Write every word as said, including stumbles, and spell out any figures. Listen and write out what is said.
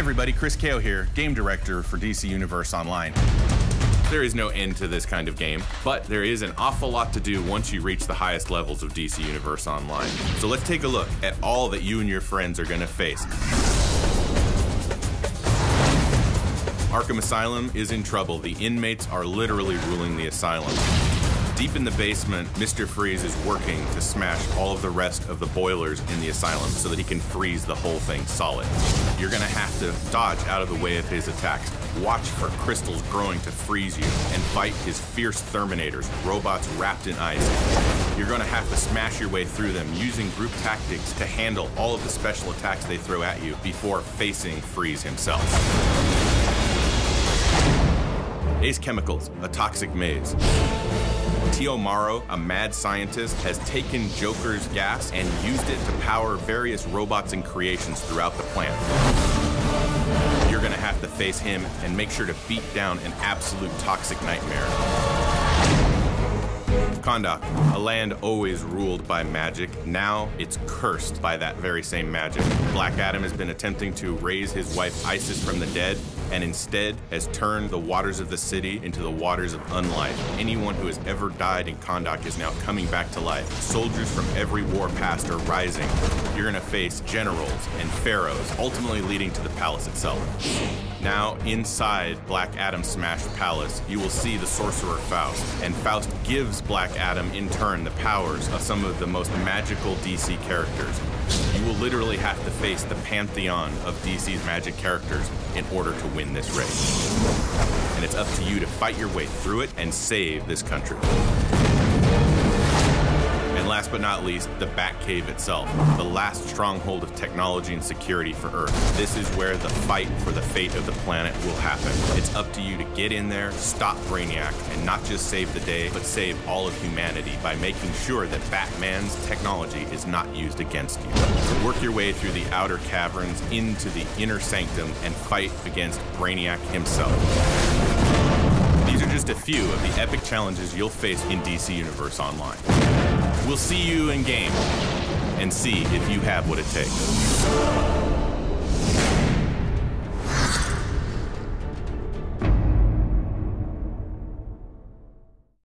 everybody, Chris Kao here, game director for D C Universe Online. There is no end to this kind of game, but there is an awful lot to do once you reach the highest levels of D C Universe Online. So let's take a look at all that you and your friends are gonna face. Arkham Asylum is in trouble. The inmates are literally ruling the asylum. Deep in the basement, Mister Freeze is working to smash all of the rest of the boilers in the asylum so that he can freeze the whole thing solid. You're gonna have to dodge out of the way of his attacks, watch for crystals growing to freeze you, and fight his fierce Terminators, robots wrapped in ice. You're gonna have to smash your way through them using group tactics to handle all of the special attacks they throw at you before facing Freeze himself. Ace Chemicals, a toxic maze. Tio Maro, a mad scientist, has taken Joker's gas and used it to power various robots and creations throughout the plant. You're gonna have to face him and make sure to beat down an absolute toxic nightmare. Kahndaq, a land always ruled by magic. Now it's cursed by that very same magic. Black Adam has been attempting to raise his wife Isis from the dead, and instead has turned the waters of the city into the waters of unlife. Anyone who has ever died in Kahndaq is now coming back to life. Soldiers from every war past are rising. You're gonna face generals and pharaohs, ultimately leading to the palace itself. Now, inside Black Adam's smashed palace, you will see the sorcerer Faust, and Faust gives Black Adam, in turn, the powers of some of the most magical D C characters. You will literally have to face the pantheon of D C's magic characters in order to win this race. And it's up to you to fight your way through it and save this country. And last but not least, the Batcave itself, the last stronghold of technology and security for Earth. This is where the fight for the fate of the planet will happen. It's up to you to get in there, stop Brainiac, and not just save the day, but save all of humanity by making sure that Batman's technology is not used against you. So work your way through the outer caverns into the inner sanctum and fight against Brainiac himself. These are just a few of the epic challenges you'll face in D C Universe Online. We'll see you in game and see if you have what it takes.